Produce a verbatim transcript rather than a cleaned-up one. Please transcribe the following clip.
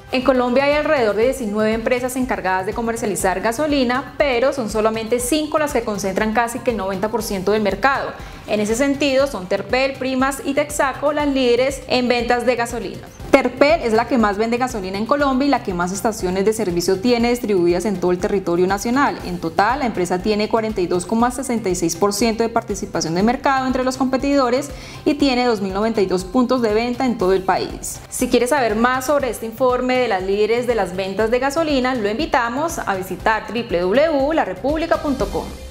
En Colombia hay alrededor de diecinueve empresas encargadas de comercializar gasolina, pero son solamente cinco las que concentran casi que el noventa por ciento del mercado. En ese sentido, son Terpel, Primas y Texaco las líderes en ventas de gasolina. Terpel es la que más vende gasolina en Colombia y la que más estaciones de servicio tiene distribuidas en todo el territorio nacional. En total, la empresa tiene cuarenta y dos coma sesenta y seis por ciento de participación de mercado entre los competidores y tiene dos mil noventa y dos puntos de venta en todo el país. Si quieres saber más sobre este informe de las líderes de las ventas de gasolina, lo invitamos a visitar w w w punto la república punto com.